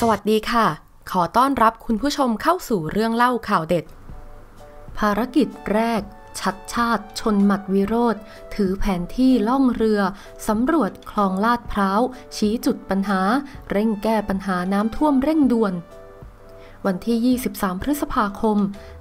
สวัสดีค่ะขอต้อนรับคุณผู้ชมเข้าสู่เรื่องเล่าข่าวเด็ดภารกิจแรกชัดชาติชนหมัดวิโรธถือแผนที่ล่องเรือสำรวจคลองลาดพร้าวชี้จุดปัญหาเร่งแก้ปัญหาน้ำท่วมเร่งด่วนวันที่23พฤษภาคม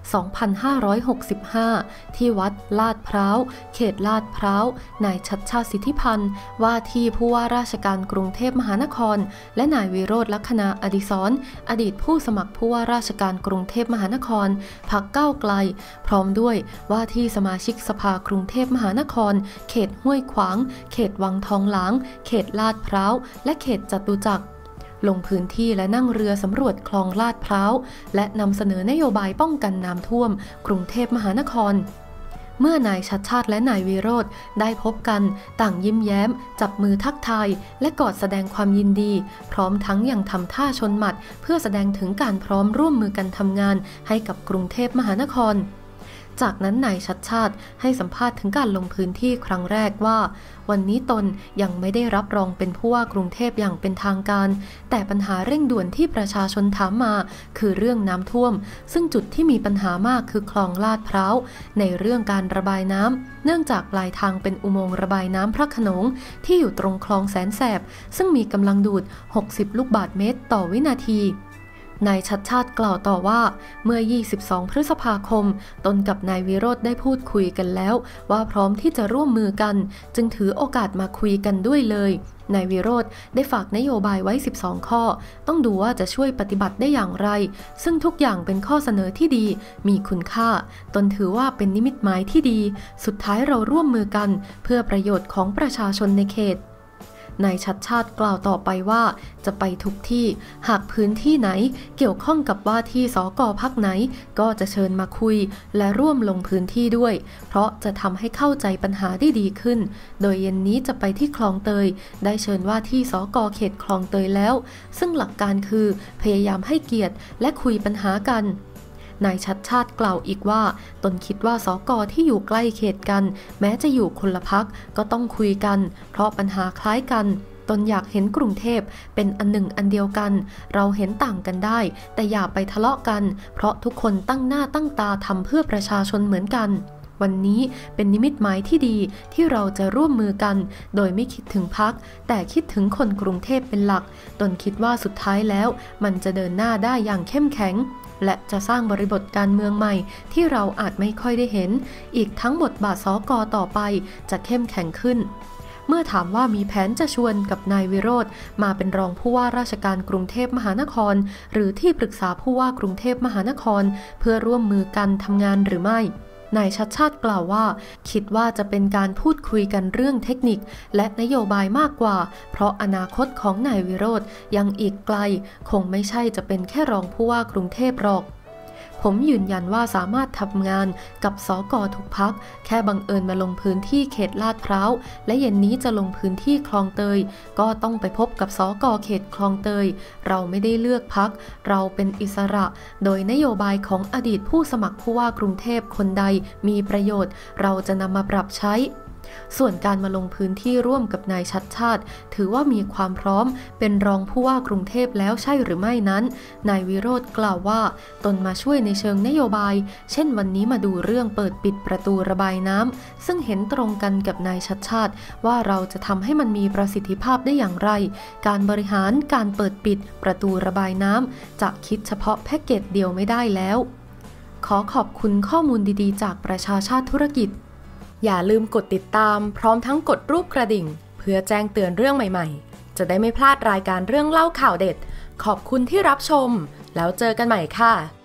2565ที่วัดลาดพร้าวเขตลาดพร้าวนายชัดชาติสิทธิพันธ์ว่าที่ผู้ว่าราชการกรุงเทพมหานครและนายวิโรจน์ลักษณะอดิศรอดีตผู้สมัครผู้ว่าราชการกรุงเทพมหานครพรรคก้าวไกลพร้อมด้วยว่าที่สมาชิกสภากรุงเทพมหานครเขตห้วยขวางเขตวังทองหลางเขตลาดพร้าวและเขตจตุจักรลงพื้นที่และนั่งเรือสำรวจคลองลาดพร้าวและนำเสนอนโยบายป้องกันน้ำท่วมกรุงเทพมหานครเมื่อนายชัดชาติและนายวิโรจน์ได้พบกันต่างยิ้มแย้มจับมือทักทายและกอดแสดงความยินดีพร้อมทั้งยังทำท่าชนหมัดเพื่อแสดงถึงการพร้อมร่วมมือกันทำงานให้กับกรุงเทพมหานครจากนั้นนายชัดชาติให้สัมภาษณ์ถึงการลงพื้นที่ครั้งแรกว่าวันนี้ตนยังไม่ได้รับรองเป็นผู้ว่ากรุงเทพอย่างเป็นทางการแต่ปัญหาเร่งด่วนที่ประชาชนถามมาคือเรื่องน้ำท่วมซึ่งจุดที่มีปัญหามากคือคลองลาดพร้าวในเรื่องการระบายน้ำเนื่องจากปลายทางเป็นอุโมงค์ระบายน้ำพระโขนงที่อยู่ตรงคลองแสนแสบซึ่งมีกำลังดูด60ลูกบาศก์เมตรต่อวินาทีนายชัดชาติกล่าวต่อว่าเมื่อ22พฤษภาคมตนกับนายวิโรจน์ได้พูดคุยกันแล้วว่าพร้อมที่จะร่วมมือกันจึงถือโอกาสมาคุยกันด้วยเลยนายวิโรจน์ได้ฝากนโยบายไว้12ข้อต้องดูว่าจะช่วยปฏิบัติได้อย่างไรซึ่งทุกอย่างเป็นข้อเสนอที่ดีมีคุณค่าตนถือว่าเป็นนิมิตหมายที่ดีสุดท้ายเราร่วมมือกันเพื่อประโยชน์ของประชาชนในเขตนายชัดชาติกล่าวต่อไปว่าจะไปทุกที่หากพื้นที่ไหนเกี่ยวข้องกับว่าที่สก.พรรคไหนก็จะเชิญมาคุยและร่วมลงพื้นที่ด้วยเพราะจะทำให้เข้าใจปัญหาได้ดีขึ้นโดยเย็นนี้จะไปที่คลองเตยได้เชิญว่าที่สก.เขตคลองเตยแล้วซึ่งหลักการคือพยายามให้เกียรติและคุยปัญหากันนายชัดชาติกล่าวอีกว่าตนคิดว่าสก.ที่อยู่ใกล้เขตกันแม้จะอยู่คนละพรรคก็ต้องคุยกันเพราะปัญหาคล้ายกันตนอยากเห็นกรุงเทพเป็นอันหนึ่งอันเดียวกันเราเห็นต่างกันได้แต่อย่าไปทะเลาะกันเพราะทุกคนตั้งหน้าตั้งตาทำเพื่อประชาชนเหมือนกันวันนี้เป็นนิมิตหมายที่ดีที่เราจะร่วมมือกันโดยไม่คิดถึงพรรคแต่คิดถึงคนกรุงเทพเป็นหลักตนคิดว่าสุดท้ายแล้วมันจะเดินหน้าได้อย่างเข้มแข็งและจะสร้างบริบทการเมืองใหม่ที่เราอาจไม่ค่อยได้เห็นอีกทั้งบทบาทสก.ต่อไปจะเข้มแข็งขึ้นเมื่อถามว่ามีแผนจะชวนกับนายวิโรจน์มาเป็นรองผู้ว่าราชการกรุงเทพมหานครหรือที่ปรึกษาผู้ว่ากรุงเทพมหานครเพื่อร่วมมือกันทำงานหรือไม่นายชัดชาติกล่าวว่าคิดว่าจะเป็นการพูดคุยกันเรื่องเทคนิคและนโยบายมากกว่าเพราะอนาคตของนายวิโรจน์ยังอีกไกลคงไม่ใช่จะเป็นแค่รองผู้ว่ากรุงเทพหรอกผมยืนยันว่าสามารถทำงานกับสก.ทุกพรรคแค่บังเอิญมาลงพื้นที่เขตลาดพร้าวและเย็นนี้จะลงพื้นที่คลองเตยก็ต้องไปพบกับสก.เขตคลองเตยเราไม่ได้เลือกพรรคเราเป็นอิสระโดยนโยบายของอดีตผู้สมัครผู้ว่ากรุงเทพคนใดมีประโยชน์เราจะนำมาปรับใช้ส่วนการมาลงพื้นที่ร่วมกับนายชัดชาติถือว่ามีความพร้อมเป็นรองผู้ว่ากรุงเทพแล้วใช่หรือไม่นั้นนายวิโรจน์กล่าวว่าตนมาช่วยในเชิงนโยบายเช่นวันนี้มาดูเรื่องเปิดปิดประตูระบายน้ำซึ่งเห็นตรงกันกับนายชัดชาติว่าเราจะทำให้มันมีประสิทธิภาพได้อย่างไรการบริหารการเปิดปิดประตูระบายน้ำจะคิดเฉพาะแพ็กเกจเดียวไม่ได้แล้วขอขอบคุณข้อมูลดีๆจากประชาชาติธุรกิจอย่าลืมกดติดตามพร้อมทั้งกดรูปกระดิ่งเพื่อแจ้งเตือนเรื่องใหม่ๆจะได้ไม่พลาดรายการเรื่องเล่าข่าวเด็ดขอบคุณที่รับชมแล้วเจอกันใหม่ค่ะ